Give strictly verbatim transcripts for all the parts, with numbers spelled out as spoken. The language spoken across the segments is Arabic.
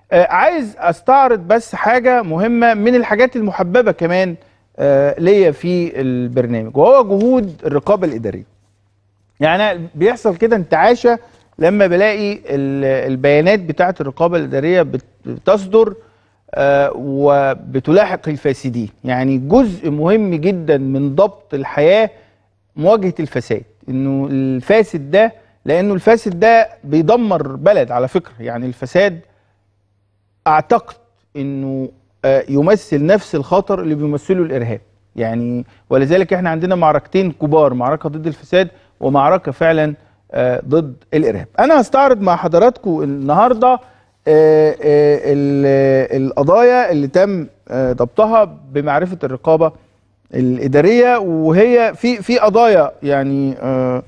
آه عايز استعرض بس حاجه مهمه من الحاجات المحببه كمان آه ليا في البرنامج، وهو جهود الرقابه الاداريه. يعني بيحصل كده انتعاشه لما بلاقي البيانات بتاعه الرقابه الاداريه بتصدر آه وبتلاحق الفاسدين. يعني جزء مهم جدا من ضبط الحياه مواجهه الفساد، انه الفاسد ده، لانه الفاسد ده بيدمر بلد على فكره. يعني الفساد اعتقد انه آه يمثل نفس الخطر اللي بيمثله الارهاب. يعني ولذلك احنا عندنا معركتين كبار، معركه ضد الفساد ومعركه فعلا آه ضد الارهاب. انا هستعرض مع حضراتكم النهارده آه آه القضايا اللي تم آه ضبطها بمعرفه الرقابه الاداريه، وهي في في قضايا يعني آه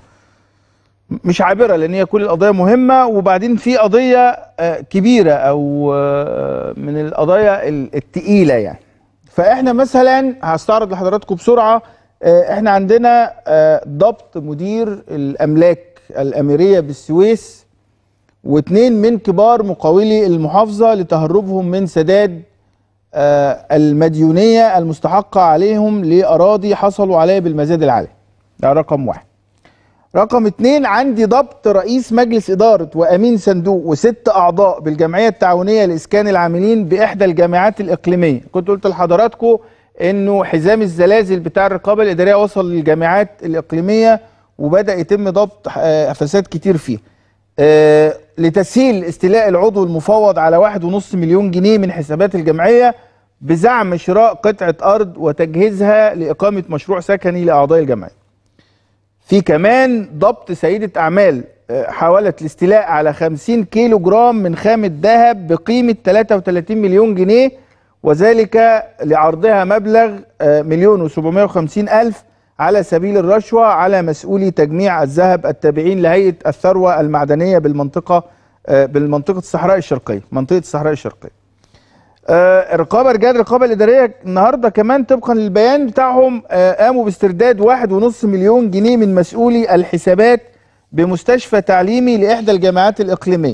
مش عابره لان هي كل القضايا مهمه، وبعدين في قضيه آه كبيره او آه من القضايا الثقيله يعني. فاحنا مثلا هستعرض لحضراتكم بسرعه. آه احنا عندنا آه ضبط مدير الاملاك الاميريه بالسويس واثنين من كبار مقاولي المحافظه لتهربهم من سداد آه المديونيه المستحقه عليهم لاراضي حصلوا عليها بالمزاد العالي. ده رقم واحد. رقم اتنين، عندي ضبط رئيس مجلس إدارة وأمين صندوق وست أعضاء بالجمعية التعاونية لإسكان العاملين بإحدى الجامعات الإقليمية. كنت قلت لحضراتكم إنه حزام الزلازل بتاع الرقابة الإدارية وصل للجامعات الإقليمية وبدأ يتم ضبط فساد كتير فيه. آه لتسهيل استيلاء العضو المفوض على واحد ونص مليون جنيه من حسابات الجمعية بزعم شراء قطعة أرض وتجهيزها لإقامة مشروع سكني لأعضاء الجمعية. في كمان ضبط سيدة أعمال حاولت الاستيلاء على خمسين كيلو جرام من خامة ذهب بقيمة ثلاثة وثلاثين مليون جنيه، وذلك لعرضها مبلغ مليون وسبعمائة وخمسين ألف على سبيل الرشوة على مسؤولي تجميع الذهب التابعين لهيئة الثروة المعدنية بالمنطقة بالمنطقة الصحراء الشرقية، منطقة الصحراء الشرقية. آه الرقابه رجال الرقابه الاداريه النهارده كمان طبقا للبيان بتاعهم آه قاموا باسترداد واحد ونص مليون جنيه من مسؤولي الحسابات بمستشفى تعليمي لاحدى الجامعات الاقليميه.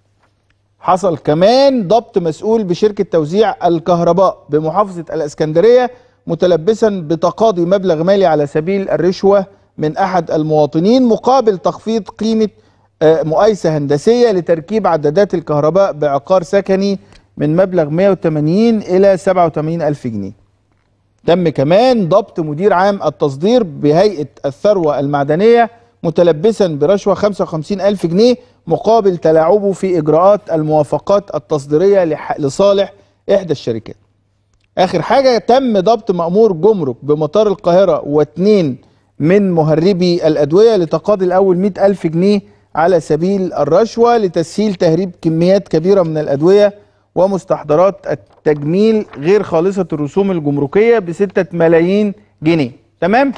حصل كمان ضبط مسؤول بشركه توزيع الكهرباء بمحافظه الاسكندريه متلبسا بتقاضي مبلغ مالي على سبيل الرشوه من احد المواطنين مقابل تخفيض قيمه آه مقايسه هندسيه لتركيب عدادات الكهرباء بعقار سكني من مبلغ مائة وثمانين إلى سبعة وثمانين ألف جنيه. تم كمان ضبط مدير عام التصدير بهيئة الثروة المعدنية متلبسا برشوة خمسة وخمسين ألف جنيه مقابل تلاعبه في إجراءات الموافقات التصديرية لصالح إحدى الشركات. آخر حاجة، تم ضبط مأمور جمرك بمطار القاهرة واثنين من مهربي الأدوية لتقاضي الأول مائة ألف جنيه على سبيل الرشوة لتسهيل تهريب كميات كبيرة من الأدوية ومستحضرات التجميل غير خالصة الرسوم الجمركية بستة ملايين جنيه. تمام؟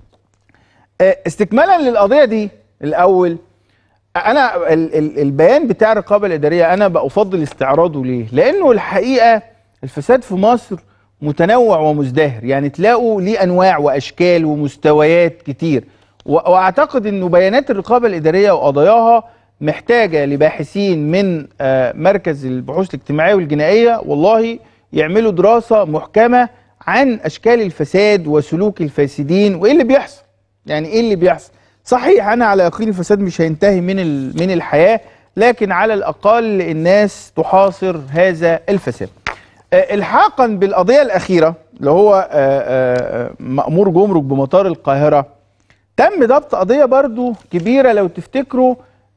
استكمالا للقضية دي، الأول أنا البيان بتاع الرقابة الإدارية أنا بأفضل استعراضه ليه؟ لأنه الحقيقة الفساد في مصر متنوع ومزدهر، يعني تلاقوا ليه أنواع وأشكال ومستويات كتير، وأعتقد أنه بيانات الرقابة الإدارية وقضاياها محتاجة لباحثين من مركز البحوث الاجتماعية والجنائية والله يعملوا دراسة محكمة عن أشكال الفساد وسلوك الفاسدين وإيه اللي بيحصل. يعني إيه اللي بيحصل؟ صحيح أنا على يقين الفساد مش هينتهي من من الحياة، لكن على الأقل الناس تحاصر هذا الفساد. الحاقا بالقضية الأخيرة اللي هو مأمور جمرك بمطار القاهرة، تم ضبط قضية برضو كبيرة لو تفتكروا،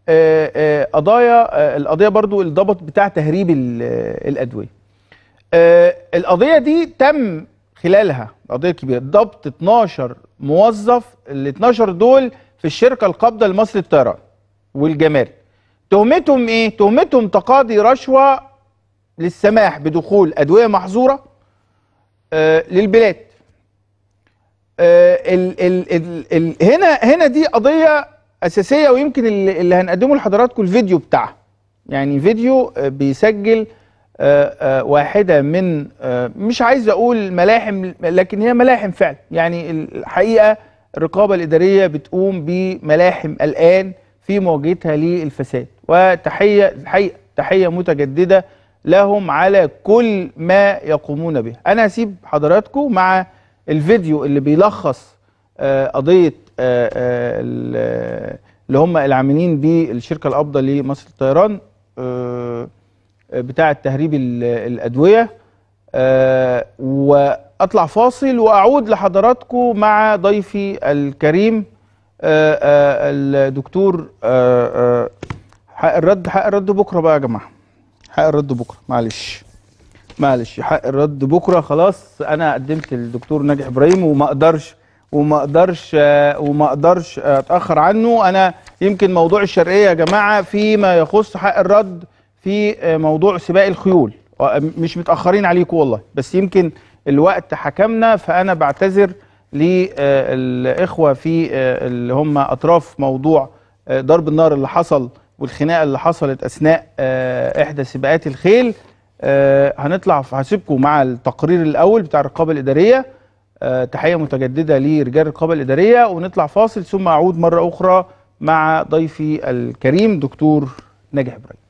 قضايا القضيه برضو الضبط بتاع تهريب الادويه. القضيه دي تم خلالها قضيه كبيره ضبط اتناشر موظف، ال اتناشر دول في الشركه القابضه لمصر الطيران والجمارك. تهمتهم ايه؟ تهمتهم تقاضي رشوه للسماح بدخول ادويه محظوره للبلاد. ال ال ال ال هنا هنا دي قضيه أساسية، ويمكن اللي, اللي هنقدمه لحضراتكم الفيديو بتاعها. يعني فيديو بيسجل واحدة من مش عايز أقول ملاحم، لكن هي ملاحم فعلا. يعني الحقيقة الرقابة الإدارية بتقوم بملاحم الآن في مواجهتها للفساد، وتحية الحقيقة تحية متجددة لهم على كل ما يقومون به. انا هسيب حضراتكم مع الفيديو اللي بيلخص آه قضيه آه آه اللي هم العاملين بالشركه القابضه لمصر الطيران آه بتاع تهريب الادويه، آه واطلع فاصل واعود لحضراتكم مع ضيفي الكريم آه آه الدكتور آه آه حق الرد. حق الرد بكره بقى يا جماعه، حق الرد بكره، معلش معلش حق الرد بكره. خلاص انا قدمت للدكتور ناجح ابراهيم وما اقدرش وما اقدرش وما اقدرش اتاخر عنه. انا يمكن موضوع الشرقيه يا جماعه فيما يخص حق الرد في موضوع سباق الخيول مش متاخرين عليكم والله، بس يمكن الوقت حكمنا، فانا بعتذر للاخوه في اللي هم اطراف موضوع ضرب النار اللي حصل والخناقه اللي حصلت اثناء احدى سباقات الخيل. هنطلع هسيبكم مع التقرير الاول بتاع الرقابه الاداريه، تحيه متجدده لرجال الرقابه الاداريه، ونطلع فاصل ثم اعود مره اخرى مع ضيفي الكريم دكتور ناجح ابراهيم.